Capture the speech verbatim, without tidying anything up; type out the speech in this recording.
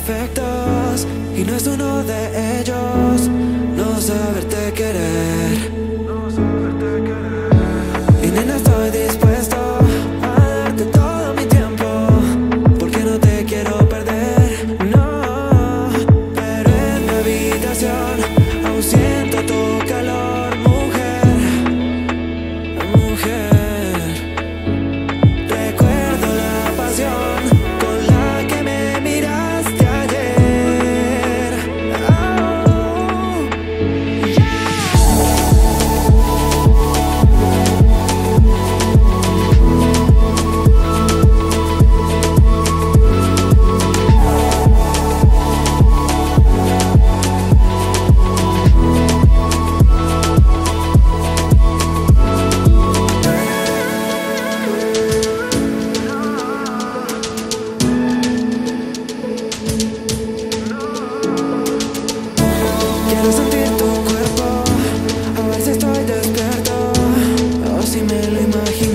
defectos y no es uno de ellos no saberte querer. Y nena, estoy dispuesto a darte todo mi tiempo porque no te quiero perder, no. Pero en mi habitación aún siento tu calor, mujer, mujer. Recuerdo la pasión con la que me miraste ayer. Oh, yeah. Quiero sentir tu cuerpo, a ver si estoy despierto o si me lo imagino.